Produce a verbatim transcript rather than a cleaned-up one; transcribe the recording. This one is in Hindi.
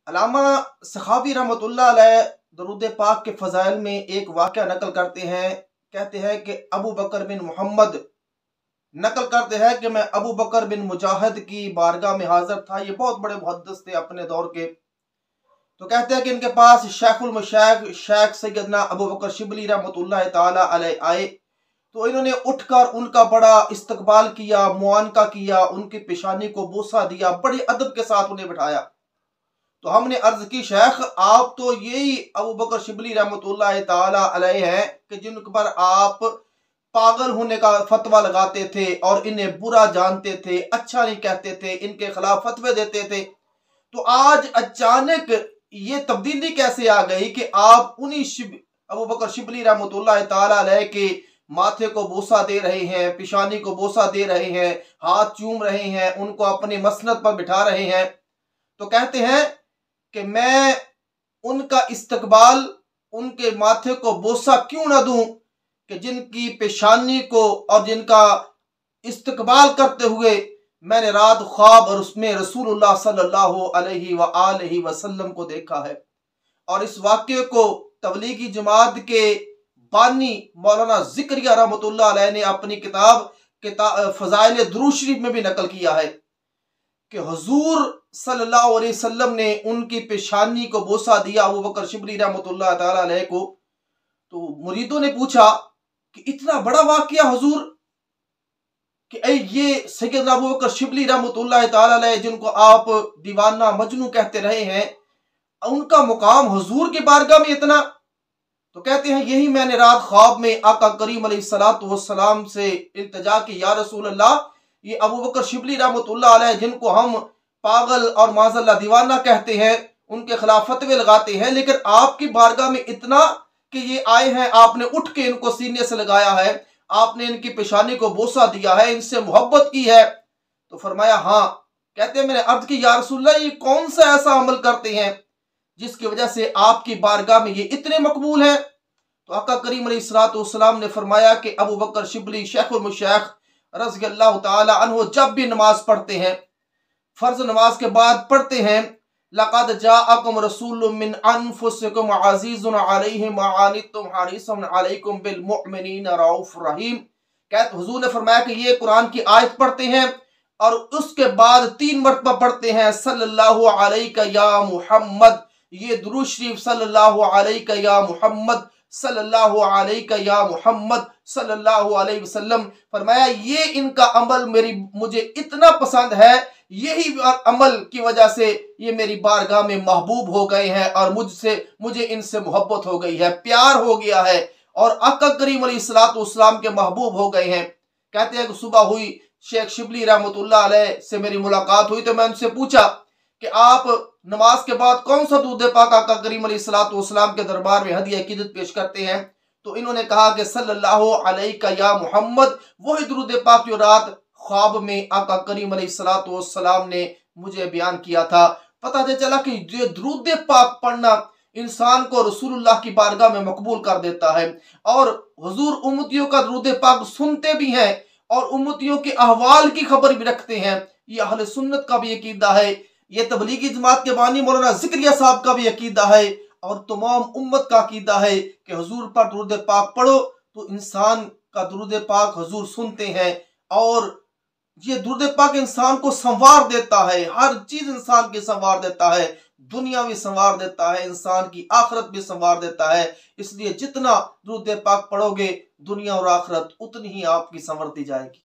अल्लामा सखावी रहमतुल्लाह अलैह दरूद पाक के फ़ज़ाइल में एक वाक़या नकल करते हैं। कहते हैं कि अबू बकर बिन मोहम्मद नकल करते हैं कि मैं अबू बकर बिन मुजाहिद की बारगाह में हाजिर था। ये बहुत बड़े मुहद्दिस थे अपने दौर के। तो कहते हैं कि इनके पास शेखुल मशाइख शेख सैयदना अबू बकर शिबली रहमतुल्लाह ताला अलैह आए। तो इन्होंने उठकर उनका बड़ा इस्तकबाल किया, मुआनका किया, उनकी पेशानी को बोसा दिया, बड़े अदब के साथ उन्हें बिठाया। तो हमने अर्ज की, शेख आप तो यही अबू बकर शिबली रहमतुल्लाह ताला अलैह हैं कि जिन पर आप पागल होने का फतवा लगाते थे और इन्हें बुरा जानते थे, अच्छा नहीं कहते थे, इनके खिलाफ फतवे देते थे। तो आज अचानक ये तब्दीली कैसे आ गई कि आप उन्हीं शिब अबू बकर शिबली रहमतुल्लाह ताला अलैह के माथे को बोसा दे रहे हैं, पिशानी को बोसा दे रहे हैं, हाथ चूम रहे हैं, उनको अपने मसनद पर बिठा रहे हैं। तो कहते हैं कि मैं उनका इस्तकबाल, उनके माथे को बोसा क्यों ना दूं कि जिनकी पेशानी को और जिनका इस्तकबाल करते हुए मैंने रात ख्वाब और उसमें रसूलुल्लाह सल्लल्लाहु अलैहि व आलिहि वसल्लम को देखा है। और इस वाक्य को तबलीगी जमात के बानी मौलाना ज़िक्रिया रहमतुल्लाह अलैह ने अपनी किताब किताब फ़ज़ाइल दुरूद शरीफ में भी नकल किया है कि हुजूर सल्लल्लाहु अलैहि वसल्लम ने उनकी पेशानी को बोसा दिया अबू बकर शिबली रहमतुल्लाह ताला अलैह को। तो मुरीदों ने पूछा कि इतना बड़ा वाकया हुजूर कि ऐ ये सैयदना अबू बकर शिबली रहमतुल्लाह ताला अलैह जिनको आप दीवाना मजनू कहते रहे हैं, उनका मुकाम हुजूर की बारगाह में इतना। तो कहते हैं यही मैंने रात ख्वाब में आका करीम अलैहिस्सलातु वस्सलाम से इल्तिजा की, या रसूल अल्लाह, ये अबू बकर शिबली रहमतुल्लाह अलैह जिनको हम पागल और माज़ल्लाह दीवाना कहते हैं, उनके खिलाफ फतवे लगाते हैं, लेकिन आपकी बारगाह में इतना कि ये आए हैं, आपने उठ के इनको सीने से लगाया है, आपने इनकी पेशानी को बोसा दिया है, इनसे मोहब्बत की है। तो फरमाया हाँ। कहते हैं मैंने अर्ज की, या रसूलल्लाह, ये कौन सा ऐसा अमल करते हैं जिसकी वजह से आपकी बारगाह में ये इतने मकबूल हैं? तो आका करीम अलैहिस्सलातु वस्सलाम ने फरमाया कि अबू बकर शिबली शेखुल मशाइख रज़ियल्लाहु ताला अन्हु जब भी नमाज पढ़ते हैं, फर्ज नमाज के बाद पढ़ते हैं, लक़द जाअकुम रसूलुम मिन अनफुसिकुम अज़ीज़ुन अलैहि मा अनित्तुम हरीसुन अलैकुम बिल मुमिनीना रऊफ़ुर रहीम। कहते हुजूर ने फरमाया कि ये कुरान की आयत पढ़ते हैं और उसके बाद तीन मरतबा पढ़ते हैं सल्लल्लाहु अलैका या मुहम्मद। ये दुरूद शरीफ सल्लल्लाहु अलैका या मुहम्मद, सल्लल्लाहु अलैका या मुहम्मद सल्लल्लाहु अलैहि वसल्लम। फरमाया ये इनका अमल मेरी मुझे इतना पसंद है, यही अमल की वजह से ये मेरी बारगाह में महबूब हो गए हैं और मुझसे मुझे इनसे मोहब्बत हो गई है, प्यार हो गया है और आका करीम अलैहिस्सलातु वस्सलाम के महबूब हो गए हैं। कहते हैं कि सुबह हुई, शेख शिबली रहमतुल्लाह अलैह से मेरी मुलाकात हुई तो मैं उनसे पूछा कि आप नमाज के बाद कौन सा दूध पाक आका करीम अलैहिस्सलातु वस्सलाम के दरबार में हदिया अकीदत पेश करते हैं? तो इन्होंने कहा कि सल्लल्लाहु अलैका या मुहम्मद, वही दुरूद पाक जो रात ख्वाब में आका करीम अलैहिस्सलातु वस्सलाम ने मुझे बयान किया था। पता चला कि ये दुरूद पाक पढ़ना इंसान को रसूलुल्लाह की बारगाह में मकबूल कर देता है और हुजूर उम्मतियों का दुरूद पाक सुनते भी हैं और उम्मतियों के अहवाल की खबर भी रखते हैं। ये अहले सुन्नत का भी अकीदा है, ये तबलीगी जमात के बानी मौलाना ज़िक्रिया साहब का भी अकीदा है और तमाम उम्मत का अकीदा है कि हुजूर पर दुरूद पाक पढ़ो तो इंसान का दुरूद पाक हुजूर सुनते हैं और ये दुरूद पाक इंसान को संवार देता है, हर चीज इंसान की संवार देता है, दुनिया भी संवार देता है, इंसान की आखिरत भी संवार देता है। इसलिए जितना दुरूद पाक पढ़ोगे दुनिया और आखिरत उतनी ही आपकी संवरती जाएगी।